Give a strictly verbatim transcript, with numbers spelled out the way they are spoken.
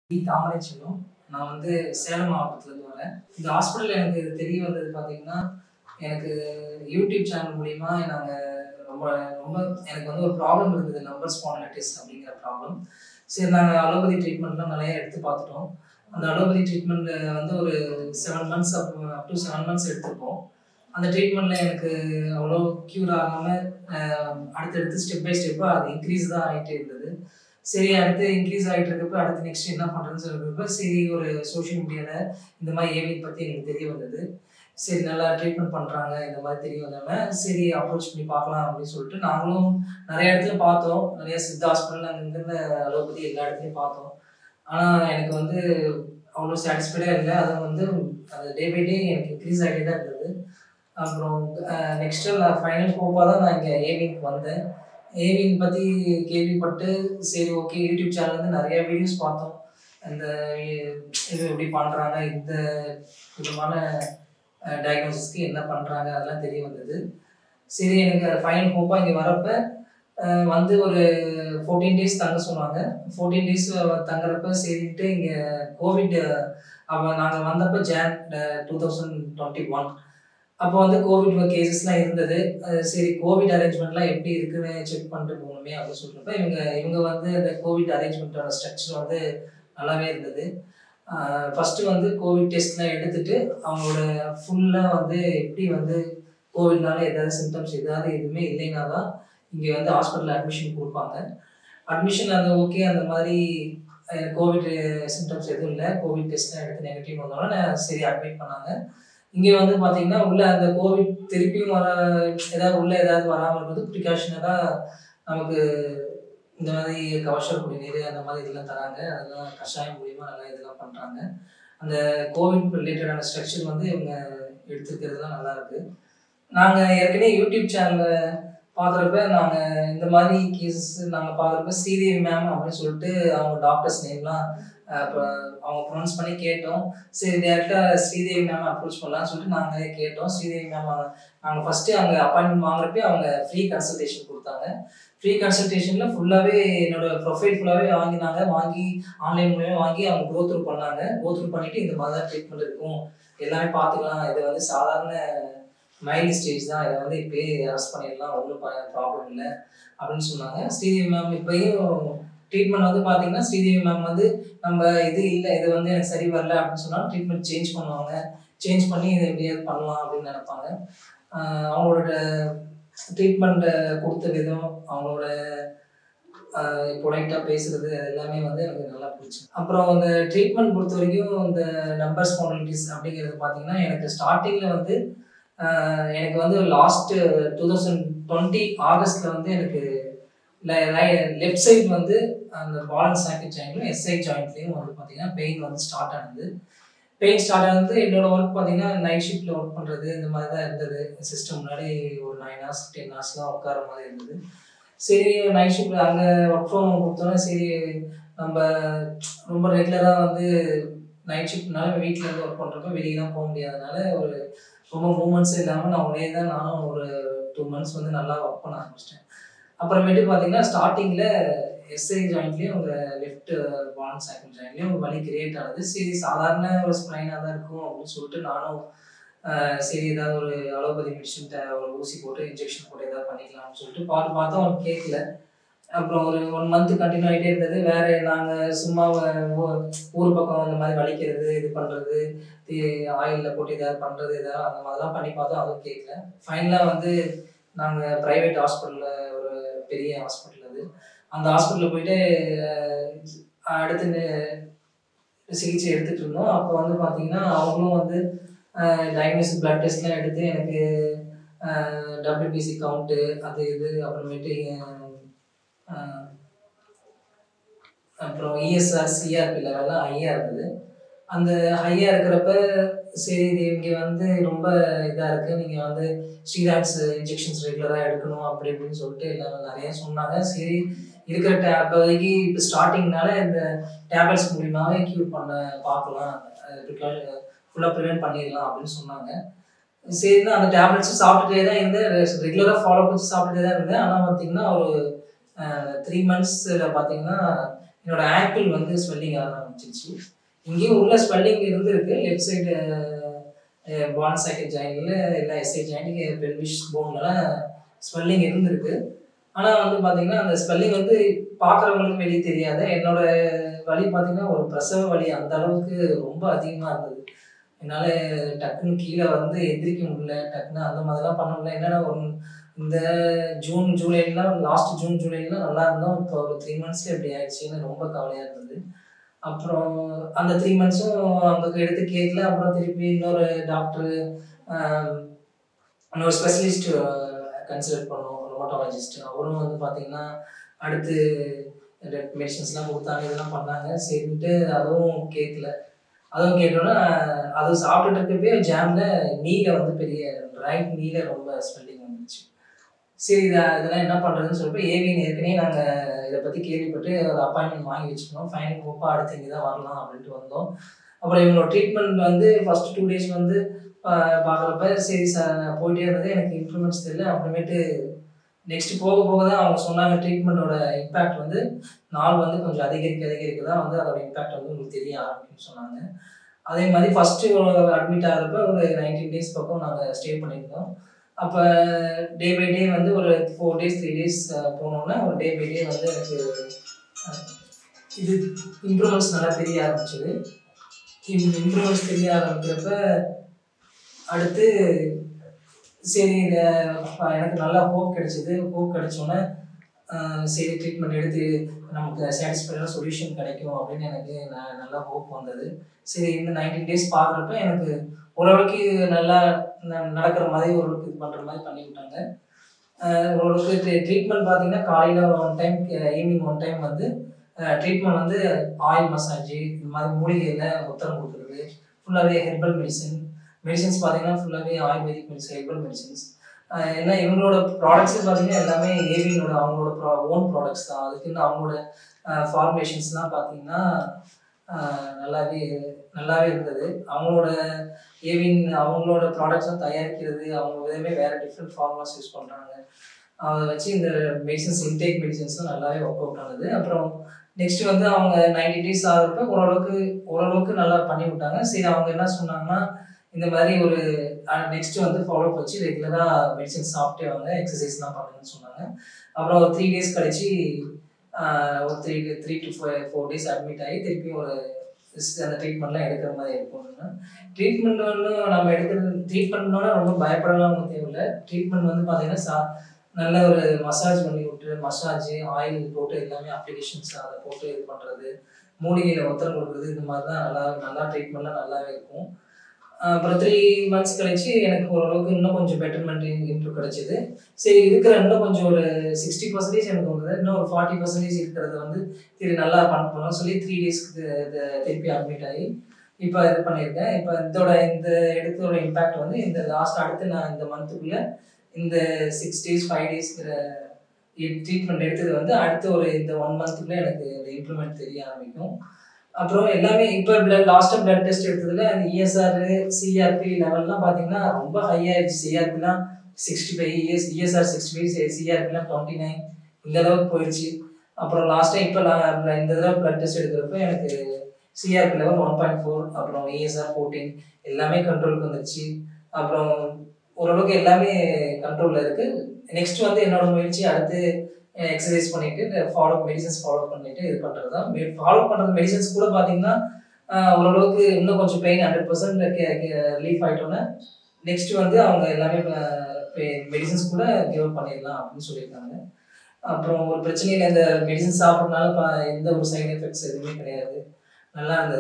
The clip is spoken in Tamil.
தாமரை செல்வம். நான் வந்து சேலம் மாவட்டத்துலேருந்து வரேன். இந்த ஹாஸ்பிட்டல் எனக்கு தெரிய வந்தது பார்த்தீங்கன்னா, எனக்கு யூடியூப் சேனல் மூலியமா நாங்க ரொம்ப ரொம்ப எனக்கு வந்து ஒரு ப்ராப்ளம் இருந்தது. லம்பர் ஸ்பான்டைலிட்டிஸ் அப்படிங்கிற ப்ராப்ளம். சரி நாங்க அலோபதி ட்ரீட்மெண்ட்லாம் நெறைய எடுத்து பார்த்துட்டோம். அந்த அலோபதி ட்ரீட்மெண்ட் வந்து ஒரு ஏழு மந்த்ஸ் அப் அப் டூ ஏழு மந்த்ஸ் எடுத்துருக்கோம். அந்த ட்ரீட்மெண்ட்ல எனக்கு அவ்வளோ க்யூர் ஆகாம அ அடுத்தடுத்து ஸ்டெப் பை ஸ்டெப்பா அது இன்க்ரீஸ் தான் ஆயிட்டே இருந்தது. சரி அடுத்து இன்க்ரீஸ் ஆயிட்டு இருக்கப்ப, அடுத்து நெக்ஸ்ட் என்ன பண்றதுன்னு சொல்லிருக்கப்ப, சரி ஒரு சோசியல் மீடியால இந்த மாரி ஏவிஎம் பத்தி எனக்கு தெரிய வந்தது. சரி நல்லா ட்ரீட்மெண்ட் பண்றாங்க, இந்த மாரி தெரிய வந்தோனே, சரி அப்ரோச் பண்ணி பார்க்கலாம் அப்படின்னு சொல்லிட்டு நாங்களும் நெறைய இடத்துல பார்த்தோம். நெறைய சித்தா ஹாஸ்பிட்டல் அங்க இங்கன்னு அலோபதி எல்லா இடத்துலயும் பார்த்தோம். ஆனா எனக்கு வந்து அவ்வளோ சாட்டிஸ்ஃபைடா இல்ல. அதுவும் வந்து அது டே பை டே எனக்கு இன்க்ரீஸ் ஆகிட்டே தான் இருந்தது. அப்புறம் அ நெக்ஸ்ட்டு நான் ஃபைனல் ஹோப்பா தான் நான் இங்க ஏவிஎம்க்கு வந்தேன். ஏவிஎம் பத்தி கேள்விப்பட்டு, சரி ஓகே யூடியூப் சேனல்ல வந்து நெறைய வீடியோஸ் பார்த்தோம். அந்த இது எப்படி பண்றாங்க, இந்த விதமான அ டயக்னோசிஸ்க்கு என்ன பண்றாங்க, அதெல்லாம் தெரிய வந்தது. சரி எனக்கு ஃபைனல் ஹோப்பா இங்க வரப்ப, அ வந்து ஒரு பதினான்கு டேஸ் தங்க சொன்னாங்க. பதினான்கு டேஸ் தங்குறப்ப சரின்ட்டு இங்க கோவிட் அப்ப நாங்க வந்தப்ப ஜான் அ இரண்டாயிரத்து இருபத்தி ஒன்று அப்போ வந்து கோவிட் கேஸஸ்லாம் இருந்தது. அ சரி கோவிட் அரேஞ்ச்மெண்ட்லாம் எப்படி இருக்குன்னு செக் பண்ணிட்டு போகணுமே அப்படின்னு சொல்றப்ப, இவங்க இவங்க வந்து அந்த கோவிட் அரேஞ்ச்மெண்ட்டோட ஸ்ட்ரக்சர் வந்து நல்லாவே இருந்தது. அ ஃபர்ஸ்ட்டு வந்து கோவிட் டெஸ்ட்லாம் எடுத்துட்டு, அவங்களோட ஃபுல்லா வந்து எப்படி வந்து கோவிட்னால ஏதாவது சிம்ப்டம்ஸ் ஏதாவது எதுவுமே இல்லைனா தான், இங்க வந்து ஹாஸ்பிட்டல்ல அட்மிஷன் குடுப்பாங்க. அட்மிஷன் அது ஓகே அந்த மாரி அ கோவிட் சிம்ப்டம்ஸ் எதுவும் இல்ல. கோவிட் டெஸ்ட்லாம் எடுத்து நெகட்டிவ் வந்தோனே சரி அட்மிட் பண்ணாங்க. இங்க வந்து பார்த்தீங்கன்னா, உள்ள அந்த கோவிட் திருப்பியும் வர ஏதாவது உள்ள ஏதாவது வராம இருக்கிறதுக்கு ப்ரிகாஷனரா நமக்கு இந்த மாரி கபசுர குடிநீர் அந்த மாரி இதெல்லாம் தராங்க. அதெல்லாம் கஷாயம் மூலியமா நல்லா இதெல்லாம் பண்றாங்க. அந்த கோவிட் ரிலேட்டடான ஸ்ட்ரக்சர் வந்து இவங்க எடுத்துக்கிறதுலாம் நல்லாயிருக்கு. நாங்க ஏற்கனவே யூடியூப் சேனல்ல பார்க்குறப்ப, நாங்க இந்த மாரி கேஸஸ் நாங்க பார்க்குறப்ப ஸ்ரீதேவி மேம் அப்படின்னு சொல்லிட்டு அவங்க டாக்டர்ஸ் நேம்லாம் அ அப்ப அவங்க ப்ரொனவுன்ஸ் பண்ணி கேட்டோம். சரி டைரக்ட்டா ஸ்ரீதேவி மேம அப்ரோச் பண்ணலாம்னு சொல்லிட்டு நாங்களே கேட்டோம். ஸ்ரீதேவி மேம் நாங்க ஃபர்ஸ்ட்டு அங்க அப்பாயின்ட்மென்ட் வாங்குறப்பயே அவங்க ஃப்ரீ கன்சல்டேஷன் குடுத்தாங்க. ஃப்ரீ கன்சல்டேஷன்ல ஃபுல்லாவே என்னோட ப்ரொஃபைல் ஃபுல்லாவே வாங்கினாங்க. வாங்கி ஆன்லைன் மூலியமா வாங்கி அவங்க கோ த்ரூ பண்ணாங்க. கோ த்ரூ பண்ணிட்டு இந்த மாரி தான் ட்ரீட்மெண்ட் இருக்கும். எல்லாமே பார்த்துக்கலாம். இது வந்து சாதாரண மைல்டு ஸ்டேஜ் தான். இத வந்து இப்பயே அரெஸ்ட் பண்ணிடலாம். ஒண்ணும் ப ப்ராப்ளம் இல்ல அப்படின்னு சொன்னாங்க. ஸ்ரீதேவி மேம் இப்பயும் ட்ரீட்மெண்ட் வந்து பார்த்தீங்கன்னா, ஸ்ரீதேவி மேம் வந்து நம்ம இது இல்ல, இது வந்து எனக்கு சரி வரல அப்படின்னு சொன்னா ட்ரீட்மெண்ட் சேஞ்ச் பண்ணுவாங்க. சேஞ்ச் பண்ணி இத எப்படியாவது பண்ணலாம் அப்படின்னு நெனைப்பாங்க. அ அவங்களோட ட்ரீட்மெண்ட் குடுத்த விதம், அவங்களோட அ பொலைட்டா பேசுறது அது எல்லாமே வந்து எனக்கு நல்லா புடிச்சுது. அப்புறம் அந்த ட்ரீட்மெண்ட் பொறுத்தவரைக்கும் இந்த லம்பர் ஸ்பான்டைலிட்டிஸ் அப்படிங்கிறது பார்த்தீங்கன்னா, எனக்கு ஸ்டார்ட்டிங்ல வந்து அ எனக்கு வந்து லாஸ்ட் இரண்டாயிரத்து இருபது ஆகஸ்ட்ல வந்து எனக்கு ல ரை லெஃப்ட் சைடு வந்து அந்த பால் அண்ட் சாக்கெட் ஜாயிண்ட்லயும், எஸ்ஐ ஜாயிண்ட்லயும் வந்து பார்த்தீங்கன்னா, பெயின் வந்து ஸ்டார்ட் ஆனது. பெயின் ஸ்டார்ட் ஆனது என்னோட ஒர்க் பார்த்தீங்கன்னா, நைட் ஷிஃப்ட்ல ஒர்க் பண்றது இந்த மாரி தான் இருந்தது. சிஸ்டம் முன்னாடி ஒரு ஒன்பது ஹார்ஸ், பத்து ஹார்ஸ்லாம் உட்கார மாரி இருந்தது. சரி நைட் ஷிஃப்ட்ல அங்க ஒர்க் ஃப்ரம் ஹோம் குடுத்தோனே, சரி நம்ப ரொம்ப ரெகுலரா வந்து நைட் ஷிஃப்ட்னால வீட்ல இருந்து ஒர்க் பண்றப்ப வெளியலாம் போ முடியாதனால, ஒரு ரொம்ப மூவ்மெண்ட்ஸே இல்லாம நான் ஒரே தான் நானும் ஒரு ரெண்டு மந்த்ஸ் வந்து நல்லா ஒர்க் பண்ண ஆரம்பிச்சுட்டேன். அப்புறமேட்டு பார்த்தீங்கன்னா, ஸ்டார்ட்டிங்ல எஸ்ஐ ஜாயிண்ட்லயும் உங்க லெஃப்ட் பால் அண்ட் சாக்கெட் ஜாயிண்ட்லயும் வலி கிரியேட் ஆனது. சரி சாதாரண ஒரு ஸ்ப்ளைனா தான் இருக்கும் அப்படின்னு சொல்லிட்டு நானும் அ சரி ஏதாவது ஒரு அலோபதி மெடிசின் ட ஒரு ஊசி போட்டு, இன்ஜெக்ஷன் போட்டு ஏதாவது பண்ணிக்கலாம்னு சொல்லிட்டு பார்த்து பார்த்தோம் அவனுக்கு கேட்கல. அப்புறம் ஒரு ஒரு மந்த் கன்டின்யூ ஆயிட்டே இருந்தது. வேற நாங்க சும்மா ஊ ஊர் பக்கம் இந்த மாரி வலிக்கிறது, இது பண்றது, தி ஆயில்ல போட்டு ஏதாவது பண்றது, ஏதாவது அந்த மாதிரிலாம் பண்ணி பார்த்தோம். அதுவும் கேட்கல. ஃபைனலா வந்து நாங்க பிரைவேட் ஹாஸ்பிட்டல்ல ஒரு பெரிய ஹாஸ்பிட்டல் அது. அந்த ஹாஸ்பிட்டல்ல போயிட்டு அ அடுத்து நெ சிகிச்சை எடுத்துட்டு இருந்தோம். அப்போ வந்து பார்த்தீங்கன்னா, அவங்களும் வந்து அ டயக்னோசிஸ் பிளட் டெஸ்ட்லாம் எடுத்து எனக்கு அ டபிள்யூபிசி கவுண்ட் அது இது அப்புறமேட்டு அ அப்புறம் இஎஸ்ஆர், சிஆர்பி லெவல்லாம் ஹையா இருந்தது. அந்த ஹையா இருக்கிறப்ப, சரி இது இங்க வந்து ரொம்ப இதா இருக்கு. நீங்க வந்து ஸ்டீராய்ட்ஸ் இன்ஜெக்ஷன்ஸ் ரெகுலரா எடுக்கணும் அப்படி இப்படின்னு சொல்லிட்டு எல்லாரும் நெறைய சொன்னாங்க. சரி இருக்கிற டே அப்போதைக்கு இப்ப ஸ்டார்ட்டிங்னால இந்த டேப்லெட்ஸ் மூலியமாவே கியூர் பண்ண பார்க்கலாம். அ ப்ரிகா ஃபுல்லா பிரிவென்ட் பண்ணிடலாம் அப்படின்னு சொன்னாங்க. சரின்னு அந்த டேப்லெட்ஸும் சாப்பிட்டுட்டே தான் இருந்தேன். ரெஸ் ரெகுலரா ஃபாலோ வச்சு சாப்பிட்டுட்டே தான் இருந்தேன். ஆனா பார்த்தீங்கன்னா, ஒரு அ மூன்று மந்த்ஸ்ல பார்த்தீங்கன்னா, என்னோட ஆங்கிள் வந்து ஸ்வெல்லிங் ஆக ஆரம்பிச்சிருச்சு. இங்கேயும் உள்ள ஸ்வெல்லிங் இருந்திருக்கு. லெஃப்ட் சைடு பான் சாக்கெட் ஜாயின்ட்ல எல்லா எஸ்ஐ ஜாயிண்ட் பெல்விஸ் போன்லலாம் ஸ்வெல்லிங் இருந்திருக்கு. ஆனால் வந்து பார்த்தீங்கன்னா அந்த ஸ்வெல்லிங் வந்து பார்க்குறவங்களுக்கு வெளியே தெரியாது. என்னோட வலி பார்த்தீங்கன்னா ஒரு பிரசவ வலி அந்த அளவுக்கு ரொம்ப அதிகமாக இருந்தது. என்னால் டக்குன்னு கீழே வந்து எந்திரிக்க முடியல, டக்குன்னு அந்த மாதிரிலாம் பண்ண முடியல. என்னென்னா ஒரு இந்த ஜூன் ஜூலைலாம் லாஸ்ட் ஜூன் ஜூலைலாம் நல்லா இருந்தோம். இப்போ ஒரு த்ரீ மந்த்ஸில் எப்படி ஆயிடுச்சுன்னு ரொம்ப கவலையாக இருந்தது. அப்புறம் அந்த த்ரீ மந்த்ஸும் அங்கே எடுத்து கேட்கல. அப்புறம் திருப்பி இன்னொரு டாக்டரு இன்னொரு ஸ்பெஷலிஸ்ட் கன்சல்ட் பண்ணோம், ரோமட்டாலஜிஸ்ட். அவரும் வந்து பார்த்தீங்கன்னா அடுத்து மெடிசன்ஸ்லாம் கொடுத்தாங்க, இதெல்லாம் பண்ணாங்க. சரின்ட்டு அதுவும் கேட்கல. அதுவும் கேட்டோன்னா அது சாப்பிட்டுட்டு இருக்கப்பே ஜாமில் நீல வந்து பெரிய ரைட் நீல ரொம்ப ஸ்வெல்லிங் வந்துச்சு. சரி இதை இதெல்லாம் என்ன பண்ணுறதுன்னு சொல்லிட்டு ஏவிஎன் ஏற்கனவே நாங்கள் இதை பற்றி கேள்விப்பட்டு ஒரு அப்பாயின்மெண்ட் வாங்கி வச்சுக்கணும். ஃபைனல் போப்பா அடுத்து இங்கே தான் வரலாம் அப்படின்ட்டு வந்தோம். அப்புறம் இவங்களோட ட்ரீட்மெண்ட் வந்து ஃபஸ்ட்டு டூ டேஸ் வந்து பார்க்குறப்ப சரி சார் போயிட்டே இருந்தது, எனக்கு இம்ப்ரூவ்மெண்ட்ஸ் தெரியல. அப்புறமேட்டு நெக்ஸ்ட் போக போக தான் அவங்க சொன்னாங்க ட்ரீட்மெண்ட்டோட இம்பேக்ட் வந்து நாள் வந்து கொஞ்சம் அதிகரிக்க அதிகரிக்க தான் வந்து அதோட இம்பேக்ட் வந்து உங்களுக்கு தெரிய ஆரம்பிக்கும்னு சொன்னாங்க. அதே மாதிரி ஃபஸ்ட்டு அட்மிட் ஆகிறப்ப ஒரு நைன்டீன் டேஸ் பக்கம் நாங்கள் ஸ்டே பண்ணியிருந்தோம். அப்போ டே பை டே வந்து ஒரு ஃபோர் டேஸ் த்ரீ டேஸ் போனோன்னா ஒரு டே பை டே வந்து எனக்கு இது இம்ப்ரூவ்மெண்ட்ஸ் நல்லா தெரிய ஆரம்பிச்சிது. இந்த இம்ப்ரூவ்மெண்ட்ஸ் தெரிய ஆரம்பிக்கிறப்ப அடுத்து சரி எனக்கு நல்லா ஹோப் கிடைச்சிது. ஹோப் கிடைச்சோன்னே சரி ட்ரீட்மெண்ட் எடுத்து நமக்கு சாட்டிஸ்ஃபைடான சொல்யூஷன் கிடைக்கும் அப்படின்னு எனக்கு நான் நல்லா ஹோப் வந்தது. சரி இந்த நைன்டீன் டேஸ் பார்க்குறப்ப எனக்கு ஓரளவுக்கு நல்லா நடக்கிற மாதிரி ஓரளவுக்கு இது பண்ணுற மாதிரி பண்ணி விட்டாங்க. ஓரளவுக்கு ட்ரீட்மெண்ட் பார்த்தீங்கன்னா காலையில் one time evening one time வந்து ட்ரீட்மெண்ட் வந்து ஆயில் மசாஜ் இந்த மாதிரி மூலிகையில் உத்தரம் கொடுக்குறது, ஃபுல்லாகவே ஹெர்பல் மெடிசன் மெடிசன்ஸ் பார்த்தீங்கன்னா ஃபுல்லாகவே ஆயுர்வேதிக் மெடிசன் ஹெர்பல் மெடிசன்ஸ். ஏன்னா இவங்களோட ப்ராடக்ட்ஸு பார்த்தீங்கன்னா எல்லாமே ஏவியனோட அவங்களோட ப்ரா ஓன் ப்ராடக்ட்ஸ் தான். அதுக்குன்னு அவங்களோட ஃபார்முலேஷன்ஸ்லாம் பார்த்தீங்கன்னா நல்லாவே நல்லாவே இருந்தது. அவங்களோட ஏவியன் அவங்களோட ப்ராடக்ட்ஸும் தயாரிக்கிறது அவங்க விதமே வேறு டிஃப்ரெண்ட் ஃபார்முலாஸ் யூஸ் பண்ணுறாங்க. அதை வச்சு இந்த மெடிசன்ஸ் இன்டேக் மெடிசன்ஸும் நல்லாவே ஒர்க் அவுட் ஆனது. அப்புறம் நெக்ஸ்ட் வந்து அவங்க நைன்டி டேஸ் ஆகிறப்ப ஓரளவுக்கு ஓரளவுக்கு நல்லா பண்ணி விட்டாங்க. சரி அவங்க என்ன சொன்னாங்கன்னா இந்த மாதிரி ஒரு நெக்ஸ்ட் வந்து ஃபாலோ வச்சு ரெகுலராக மெடிசன்ஸ் சாப்பிட்டே வாங்க, எக்ஸசைஸ்லாம் பண்ணுங்கன்னு சொன்னாங்க. அப்புறம் ஒரு த்ரீ டேஸ் கழிச்சு ஒரு three three to four four days admit ஆகி திருப்பி ஒரு அந்த ட்ரீட்மெண்ட்லாம் எடுக்கிற மாதிரி இருக்கும்னா ட்ரீட்மெண்ட் வந்து நம்ம எடுக்கிறது ட்ரீட்மெண்ட்னா ரொம்ப பயப்படலாம் ஒன்றும் தேவையில்லை. ட்ரீட்மெண்ட் வந்து பார்த்தீங்கன்னா சா நல்ல ஒரு மசாஜ் பண்ணி விட்டு மசாஜ் ஆயில் போட்டு எல்லாமே அப்ளிகேஷன்ஸ் அதை போட்டு இது பண்ணுறது, மூலிகையில் ஒத்தரம் கொடுக்குறது, இந்த மாதிரி தான் நல்லா நல்லா ட்ரீட்மெண்ட்லாம் நல்லாவே இருக்கும். அப்புறம் த்ரீ மந்த்ஸ் கழிச்சு எனக்கு ஓரளவுக்கு இன்னும் கொஞ்சம் பெட்டர்மெண்ட் இம்ப்ரூவ் கிடைச்சிது. சரி இருக்கிற இன்னும் கொஞ்சம் ஒரு சிக்ஸ்டி பர்சன்டேஜ் எனக்கு வந்தது, இன்னும் ஒரு ஃபார்ட்டி பர்சன்டேஜ் இருக்கிறத வந்து திரு நல்லா பண்ணணும் சொல்லி த்ரீ டேஸ்க்கு திருப்பி அட்மிட் ஆகி இப்போ இது பண்ணியிருக்கேன். இப்போ இதோட இந்த எடுத்தோட இம்பேக்ட் வந்து இந்த லாஸ்ட் அடுத்து நான் இந்த மந்த்துக்குள்ளே இந்த சிக்ஸ் டேஸ் ஃபைவ் டேஸ்ங்கிற ட்ரீட்மெண்ட் எடுத்தது வந்து அடுத்த ஒரு இந்த ஒன் மந்த்துக்குள்ளே எனக்கு இந்த இம்ப்ரூவ்மெண்ட் தெரிய ஆரம்பிக்கும். அப்புறம் எல்லாமே இப்போ பிளட் லாஸ்ட்டாக பிளட் டெஸ்ட் எடுத்ததில் அந்த இஎஸ்ஆர் சிஆர்பி லெவல்லாம் பார்த்தீங்கன்னா ரொம்ப ஹையாகிடுச்சு. சிஆர்பிலாம் sixty five ES ESR sixty five சிஆர்பிலாம் டுவெண்ட்டி நைன் இந்த அளவுக்கு போயிடுச்சு. அப்புறம் லாஸ்ட்டாக இப்போ நான் இந்த தடவை பிளட் டெஸ்ட் எடுக்கிறப்ப எனக்கு CRP level one point four அப்புறம் இஎஸ்ஆர் ஃபோர்டீன் எல்லாமே கண்ட்ரோலுக்கு வந்துடுச்சு. அப்புறம் ஓரளவுக்கு எல்லாமே கண்ட்ரோலில் இருக்குது. நெக்ஸ்ட் வந்து என்னோட முயற்சி அடுத்து எக்ஸசைஸ் பண்ணிட்டு ஃபாலோ மெடிசன்ஸ் ஃபாலோ பண்ணிட்டு இது பண்ணுறது தான். ஃபாலோ பண்ணுறது மெடிசன்ஸ் கூட பார்த்தீங்கன்னா ஓரளவுக்கு இன்னும் கொஞ்சம் பெயின் ஹண்ட்ரட் பர்சன்ட் ரிலீஃப் ஆகிட்டோன்னா நெக்ஸ்ட் வந்து அவங்க எல்லாமே மெடிசன்ஸ் கூட கிவ் அப் பண்ணிடலாம் அப்படின்னு சொல்லியிருக்காங்க. அப்புறம் ஒரு பிரச்சனையில் இந்த மெடிசன் சாப்பிட்றதுனால எந்த ஒரு சைடு எஃபெக்ட்ஸ் எதுவுமே கிடையாது, நல்லா இருந்தது.